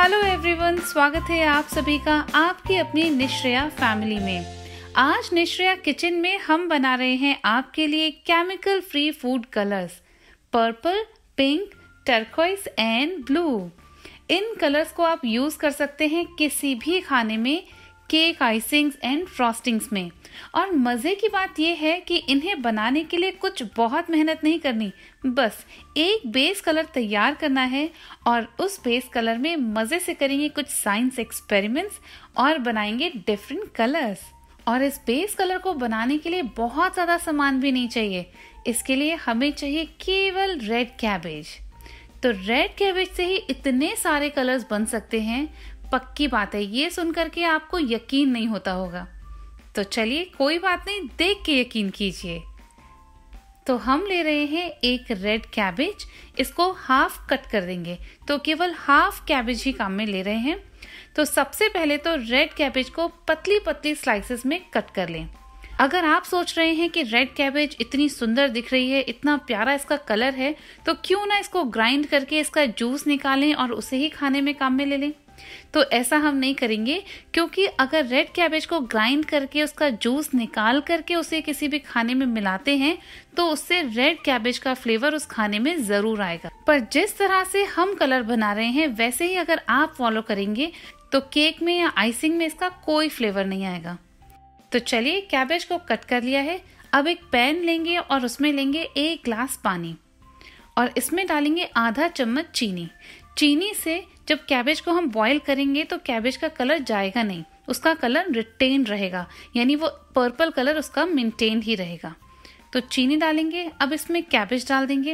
Hello everyone, स्वागत है आप सभी का आपकी अपनी निश्रेया फैमिली में। आज निश्रेया किचन में हम बना रहे हैं आपके लिए chemical free food colours purple, pink, turquoise and blue. इन कलर्स को आप यूज कर सकते हैं किसी भी खाने में, केक, आइसिंग्स एंड फ्रॉस्टिंग्स में। और मजे की बात यह है कि इन्हें बनाने के लिए कुछ बहुत मेहनत नहीं करनी, बस एक बेस कलर तैयार करना है और उस बेस कलर में मजे से करेंगे कुछ साइंस एक्सपेरिमेंट्स और बनाएंगे डिफरेंट कलर्स। और इस बेस कलर को बनाने के लिए बहुत ज्यादा सामान भी नहीं चाहिए। इसके लिए हमें चाहिए केवल रेड कैबेज। तो रेड कैबेज से ही इतने सारे कलर्स बन सकते हैं, पक्की बात है। ये सुनकर के आपको यकीन नहीं होता होगा, तो चलिए कोई बात नहीं, देख के यकीन कीजिए। तो हम ले रहे हैं एक रेड कैबेज, इसको हाफ कट कर देंगे। तो केवल हाफ कैबेज ही काम में ले रहे हैं। तो सबसे पहले तो रेड कैबेज को पतली पतली स्लाइसेस में कट कर लें। अगर आप सोच रहे हैं कि रेड कैबेज इतनी सुंदर दिख रही है, इतना प्यारा इसका कलर है, तो क्यों ना इसको ग्राइंड करके इसका जूस निकालें और उसे ही खाने में काम में ले लें। तो ऐसा हम नहीं करेंगे, क्योंकि अगर रेड कैबेज को ग्राइंड करके उसका जूस निकाल करके उसे किसी भी खाने में मिलाते हैं तो उससे रेड कैबेज का फ्लेवर उस खाने में जरूर आएगा। पर जिस तरह से हम कलर बना रहे हैं वैसे ही अगर आप फॉलो करेंगे तो केक में या आइसिंग में इसका कोई फ्लेवर नहीं आएगा। तो चलिए, कैबेज को कट कर लिया है। अब एक पैन लेंगे और उसमें लेंगे 1 ग्लास पानी और इसमें डालेंगे आधा चम्मच चीनी। चीनी से जब कैबेज को हम बॉईल करेंगे तो कैबेज का कलर जाएगा नहीं, उसका कलर रिटेन रहेगा, यानी वो पर्पल कलर उसका मेंटेन ही रहेगा। तो चीनी डालेंगे। अब इसमें कैबेज डाल देंगे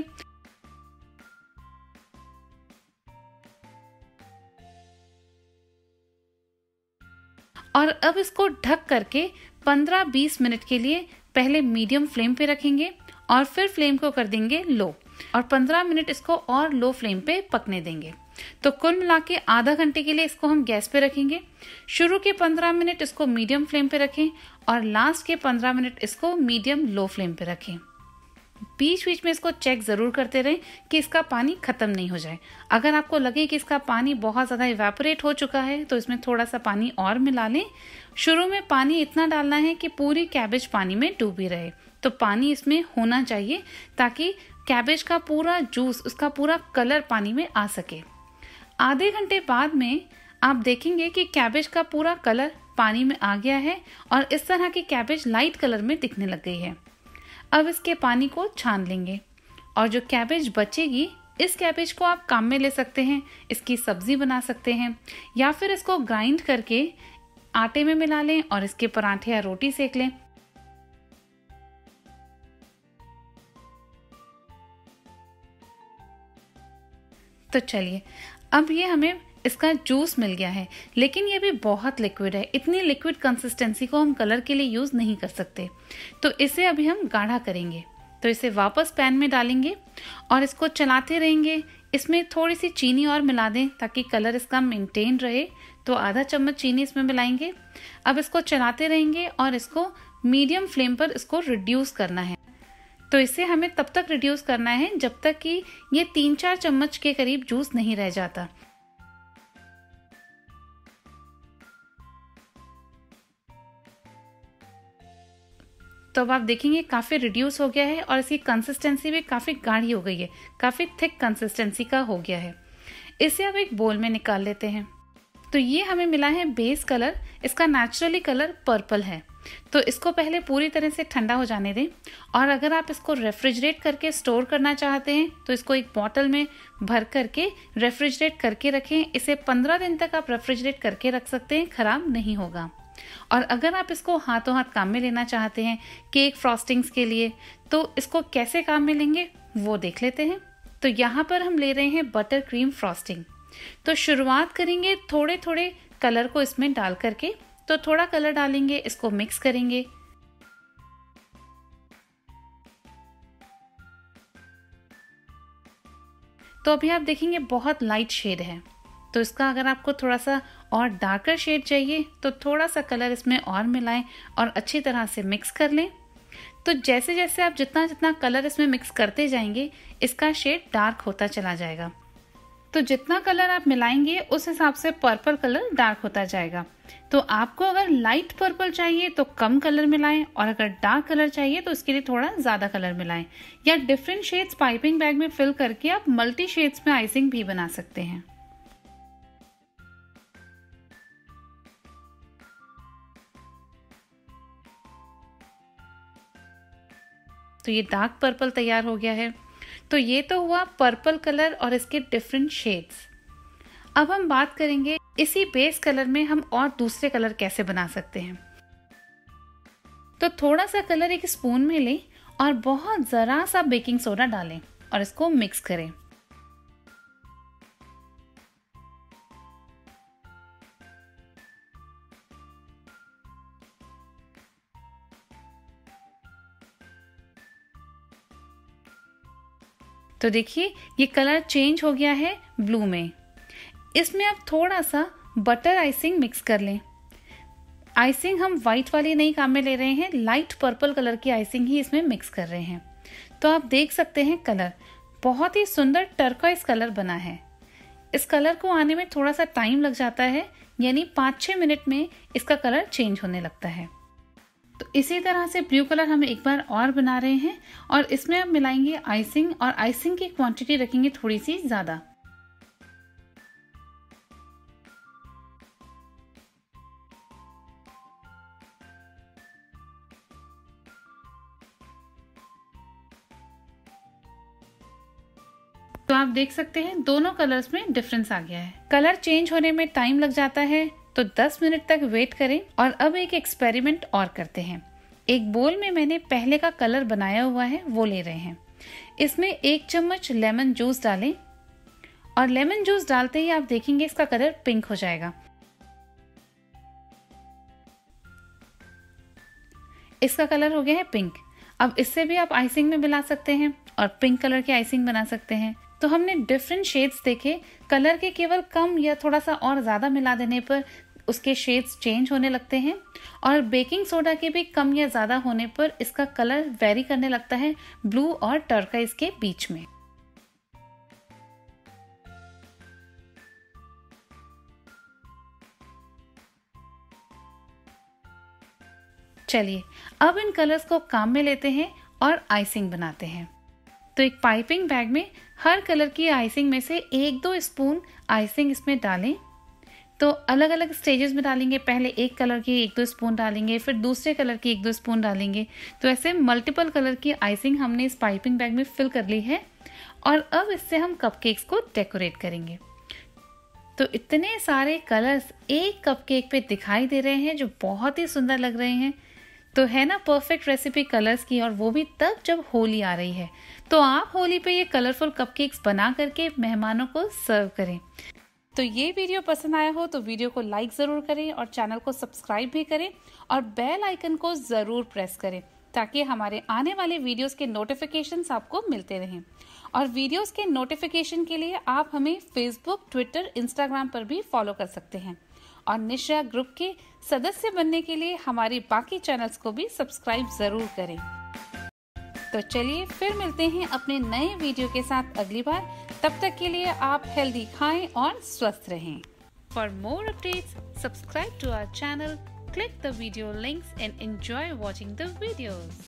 और अब इसको ढक करके 15-20 मिनट के लिए पहले मीडियम फ्लेम पे रखेंगे और फिर फ्लेम को कर देंगे लो और 15 मिनट इसको और लो फ्लेम पे पकने देंगे। तो कुल मिला के आधा घंटे के लिए इसको हम गैस पे रखेंगे। शुरू के 15 मिनट इसको मीडियम फ्लेम पे रखें और लास्ट के 15 मिनट इसको मीडियम लो फ्लेम पे रखें। बीच बीच में इसको चेक जरूर करते रहें कि इसका पानी खत्म नहीं हो जाए। अगर आपको लगे कि इसका पानी बहुत ज्यादा इवेपोरेट हो चुका है तो इसमें थोड़ा सा पानी और मिला लें। शुरू में पानी इतना डालना है कि पूरी कैबेज पानी में डूबी रहे। तो पानी इसमें होना चाहिए ताकि कैबेज का पूरा जूस, उसका पूरा कलर पानी में आ सके। आधे घंटे बाद में आप देखेंगे कि कैबेज का पूरा कलर पानी में आ गया है और इस तरह की कैबेज लाइट कलर में दिखने लग गई है। अब इसके पानी को छान लेंगे और जो कैबेज बचेगी, इस कैबेज को आप काम में ले सकते हैं, इसकी सब्जी बना सकते हैं या फिर इसको ग्राइंड करके आटे में मिला लें और इसके पराठे या रोटी सेक लें। तो चलिए, अब ये हमें इसका जूस मिल गया है, लेकिन ये भी बहुत लिक्विड है। इतनी लिक्विड कंसिस्टेंसी को हम कलर के लिए यूज नहीं कर सकते, तो इसे अभी हम गाढ़ा करेंगे। तो इसे वापस पैन में डालेंगे और इसको चलाते रहेंगे। इसमें थोड़ी सी चीनी और मिला दें ताकि कलर इसका मेंटेन रहे। तो आधा चम्मच चीनी इसमें मिलाएंगे। अब इसको चलाते रहेंगे और इसको मीडियम फ्लेम पर इसको रिड्यूस करना है। तो इसे हमें तब तक रिड्यूस करना है जब तक कि ये 3-4 चम्मच के करीब जूस नहीं रह जाता। तो अब आप देखेंगे काफी रिड्यूस हो गया है और इसकी कंसिस्टेंसी भी काफी गाढ़ी हो गई है, काफी थिक कंसिस्टेंसी का हो गया है। इसे अब एक बोल में निकाल लेते हैं। तो ये हमें मिला है बेस कलर, इसका नेचुरली कलर पर्पल है। तो इसको पहले पूरी तरह से ठंडा हो जाने दें और अगर आप इसको रेफ्रिजरेट करके स्टोर करना चाहते हैं तो इसको एक बॉटल में भर करके रेफ्रिजरेट करके रखें। इसे 15 दिन तक आप रेफ्रिजरेट करके रख सकते हैं, खराब नहीं होगा। और अगर आप इसको हाथों हाथ काम में लेना चाहते हैं केक फ्रॉस्टिंग्स के लिए, तो इसको कैसे काम में लेंगे वो देख लेते हैं। तो यहाँ पर हम ले रहे हैं बटर क्रीम फ्रॉस्टिंग। तो शुरुआत करेंगे थोड़े थोड़े कलर को इसमें डाल करके। तो थोड़ा कलर डालेंगे, इसको मिक्स करेंगे। तो अभी आप देखेंगे बहुत लाइट शेड है। तो इसका अगर आपको थोड़ा सा और डार्कर शेड चाहिए तो थोड़ा सा कलर इसमें और मिलाएं और अच्छी तरह से मिक्स कर लें। तो जैसे जैसे आप जितना जितना कलर इसमें मिक्स करते जाएंगे, इसका शेड डार्क होता चला जाएगा। तो जितना कलर आप मिलाएंगे उस हिसाब से पर्पल कलर डार्क होता जाएगा। तो आपको अगर लाइट पर्पल चाहिए तो कम कलर मिलाएं, और अगर डार्क कलर चाहिए तो उसके लिए थोड़ा ज़्यादा कलर मिलाएं। या डिफरेंट शेड्स पाइपिंग बैग में फिल करके आप मल्टी शेड्स में आइसिंग भी बना सकते हैं। तो ये डार्क पर्पल तैयार हो गया है। तो ये तो हुआ पर्पल कलर और इसके डिफरेंट शेड्स। अब हम बात करेंगे इसी बेस कलर में हम और दूसरे कलर कैसे बना सकते हैं। तो थोड़ा सा कलर एक स्पून में लें और बहुत ज़रा सा बेकिंग सोडा डालें और इसको मिक्स करें। तो देखिए ये कलर चेंज हो गया है ब्लू में। इसमें आप थोड़ा सा बटर आइसिंग मिक्स कर लें। आइसिंग हम वाइट वाली नहीं काम में ले रहे हैं, लाइट पर्पल कलर की आइसिंग ही इसमें मिक्स कर रहे हैं। तो आप देख सकते हैं कलर बहुत ही सुंदर टर्कोइज कलर बना है। इस कलर को आने में थोड़ा सा टाइम लग जाता है, यानी 5-6 मिनट में इसका कलर चेंज होने लगता है। तो इसी तरह से ब्लू कलर हम एक बार और बना रहे हैं और इसमें अब मिलाएंगे आइसिंग, और आइसिंग की क्वांटिटी रखेंगे थोड़ी सी ज़्यादा। तो आप देख सकते हैं दोनों कलर्स में डिफरेंस आ गया है। कलर चेंज होने में टाइम लग जाता है, तो 10 मिनट तक वेट करें। और अब एक एक्सपेरिमेंट और करते हैं। एक बोल में मैंने पहले का कलर बनाया हुआ है वो ले रहे हैं। इसमें 1 चम्मच लेमन जूस डालें, और लेमन जूस डालते ही आप देखेंगे इसका कलर पिंक हो जाएगा। इसका कलर हो गया है पिंक। अब इससे भी आप आइसिंग में मिला सकते हैं और पिंक कलर की आइसिंग बना सकते हैं। तो हमने डिफरेंट शेड्स देखे, कलर के केवल कम या थोड़ा सा और ज़्यादा मिला देने पर उसके शेड्स चेंज होने लगते हैं, और बेकिंग सोडा के भी कम या ज़्यादा होने पर इसका कलर वेरी करने लगता है ब्लू और टर्कोइज के बीच में। चलिए अब इन कलर्स को काम में लेते हैं और आइसिंग बनाते हैं। तो एक पाइपिंग बैग में हर कलर की आइसिंग में से 1-2 स्पून आइसिंग इसमें डालें। तो अलग अलग स्टेजेस में डालेंगे। पहले एक कलर की 1-2 स्पून डालेंगे, फिर दूसरे कलर की 1-2 स्पून डालेंगे। तो ऐसे मल्टीपल कलर की आइसिंग हमने इस पाइपिंग बैग में फिल कर ली है, और अब इससे हम कपकेक्स को डेकोरेट करेंगे। तो इतने सारे कलर्स एक कपकेक पे दिखाई दे रहे हैं जो बहुत ही सुंदर लग रहे हैं। तो है ना परफेक्ट रेसिपी कलर्स की, और वो भी तब जब होली आ रही है। तो आप होली पे ये कलरफुल कपकेक्स बना करके मेहमानों को सर्व करें। तो ये वीडियो पसंद आया हो तो वीडियो को लाइक ज़रूर करें और चैनल को सब्सक्राइब भी करें, और बेल आइकन को ज़रूर प्रेस करें ताकि हमारे आने वाले वीडियोस के नोटिफिकेशंस आपको मिलते रहें। और वीडियोस के नोटिफिकेशन के लिए आप हमें फेसबुक, ट्विटर, इंस्टाग्राम पर भी फॉलो कर सकते हैं। और निश्रया ग्रुप के सदस्य बनने के लिए हमारी बाकी चैनल्स को भी सब्सक्राइब ज़रूर करें। तो चलिए फिर मिलते हैं अपने नए वीडियो के साथ अगली बार। तब तक के लिए आप हेल्दी खाएं और स्वस्थ रहें। For more updates subscribe to our channel, click the video links and enjoy watching the videos.